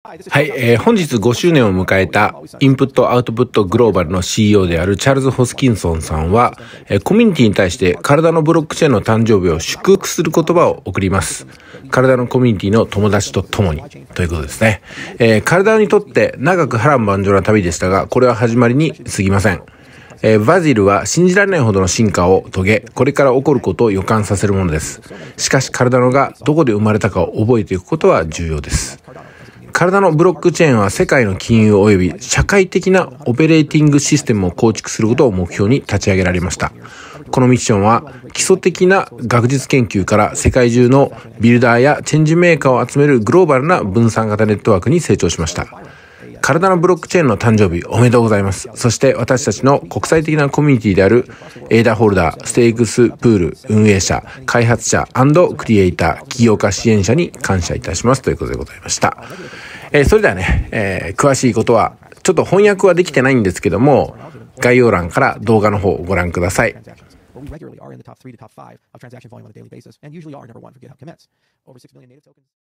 はい、本日5周年を迎えたインプットアウトプットグローバルの CEO であるチャールズ・ホスキンソンさんは、コミュニティに対して体のブロックチェーンの誕生日を祝福する言葉を送ります。体のコミュニティの友達と共にということですね。体にとって長く波乱万丈な旅でしたが、これは始まりに過ぎません。バジルは信じられないほどの進化を遂げ、これから起こることを予感させるものです。しかし体のがどこで生まれたかを覚えていくことは重要です。体のブロックチェーンは世界の金融及び社会的なオペレーティングシステムを構築することを目標に立ち上げられました。このミッションは基礎的な学術研究から世界中のビルダーやチェンジメーカーを集めるグローバルな分散型ネットワークに成長しました。体のブロックチェーンの誕生日おめでとうございます。そして私たちの国際的なコミュニティであるエーダホルダー、ステークスプール運営者、開発者&クリエイター、起業家支援者に感謝いたしますということでございました。それではね、詳しいことはちょっと翻訳はできてないんですけども、概要欄から動画の方をご覧ください。